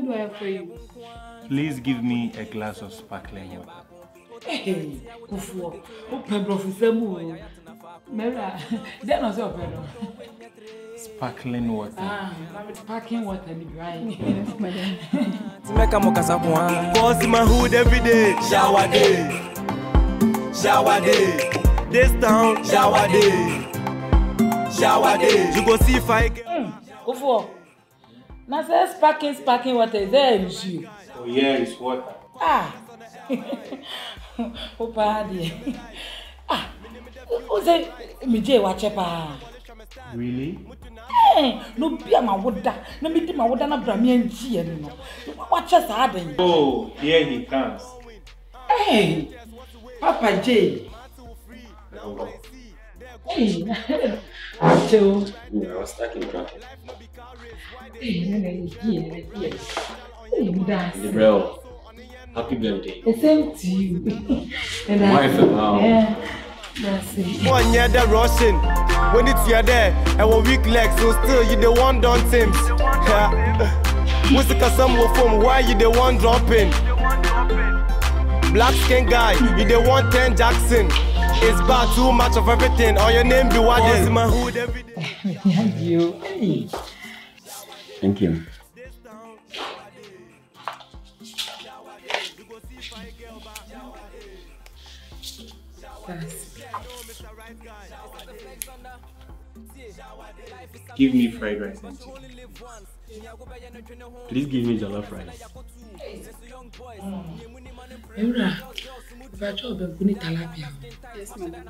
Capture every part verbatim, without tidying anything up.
do I have for you? Please give me a glass of sparkling water. Hey, Kufuor. Open Professor Mera, then I saw Sparkling water. Ah, sparkling water in the brine. Yes, madam. Make a mokasa kwa. Boss in my hood every day. Shower day. Shower day. This town. Shower day. Shower day. You go see if I get. Kufuor. Now say sparkling, sparkling water is there in you. Oh yeah, it's water. Ah. Opa dear. Ah. Who say me J watch pa? Really? Hey, no be my woda. No me my woda na bra me anti enu no. Watch us aden. Oh, here he comes. Hey. Papa J. Oh. Hey. Joe. Yeah, I was stuck in traffic. Hey, no no here, here. Hey, that's. Gabriel, happy birthday. The same to you. And Wife and how? Yeah. That's it. One year the rushing. When it's you're there, and one weak legs, so still you the one done Sims. What's the custom from? Why you the one dropping? Black skin guy, you the one ten Jackson. It's bad too much of everything. Or your name be what is in my hood every day. Thank you. Hey. Thank you. That's Give me fried rice and chicken. Please give me jollof rice. Eura, if I told them, we need tilapia. Yes, madam.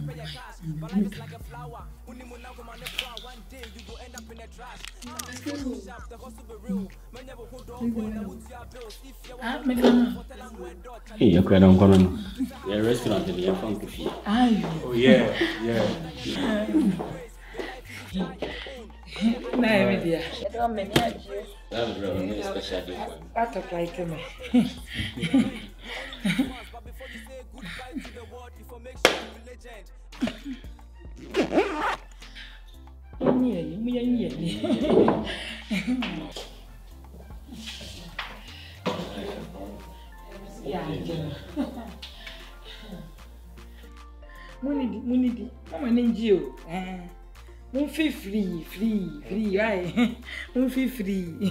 Ah, me come. Hey, you're quite on corner. Yeah, restaurant in the phone coffee. Aye. Oh yeah, yeah. Na é dia. That's really a special day for me. I talk like me. Yeah, yeah, yeah. Yeah, yeah. Money, money, come on, Angel. Eh. Won't feel free, free, free, right? Won't feel free.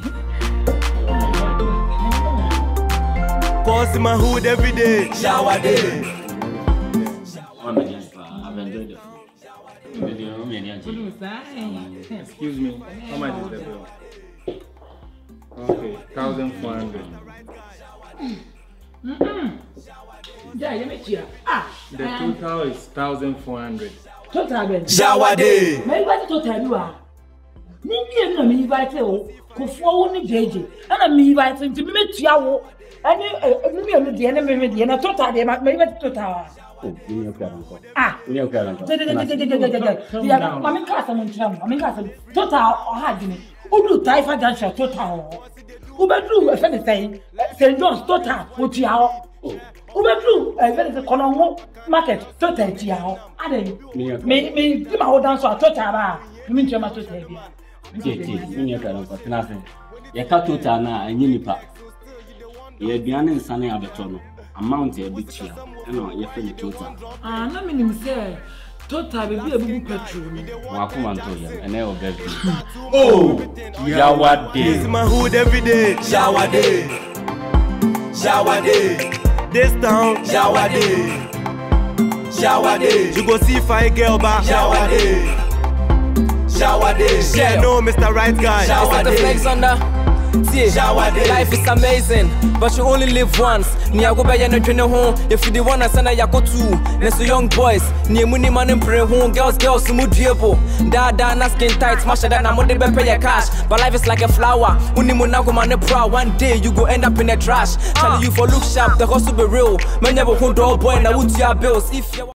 Boss in my hood every day. Shower day. One minute, I've enjoyed the food. Excuse me, how much is the bill? Okay, thousand four hundred. Mm-mm. Yeah, you make you. Ah. The total is thousand four hundred. Total ben. Shower day. Me invite total you are. Me me no me invite o. Kufuor ni jeje. Na me invite nti me metua wo. Ani me me no de na me me de na total de me invite total. Oh, you know what Ah. You know what De de de de de de. Ya mama ka sa mo ntram. Mama ka sa total o ha di ni. Odu taifa junction total. Ubedru e fe ne say. Saint John's total o tia o. Ubedru e fe ne kono ho market total tia o. Aden. Me me di ma ho dan so total ba. Me ntram total bi. Titi, you know what nothing. You cut to Tana and Unipa. You're beyond in Sunny Abetono. Amount a bit here. I know you're feeling total. Ah, no meaning say total be a big petrol. Welcome to you, and I will get you. Oh, Shower This is day. my hood every day. Shower day. Shower day. This town. Shower day. Shower day. You go see fire girl back. Shower day. Shower day. Yeah, no, Mister Right Guy. Shower day. Flex under. See, Shower day. Life is amazing, but you only live once. Ni ago be no twene ho. If you the one asana yakotu. Neso young boys. Ni muni man impre ho. Girls, girls mu diebo. Da da na skin tight. Smash that na mo de be pay your cash. But life is like a flower. Uni mo na go man proud. One day you go end up in the trash. Tell you for look sharp. The hustle be real. Man never hold door boy na would your bills. If you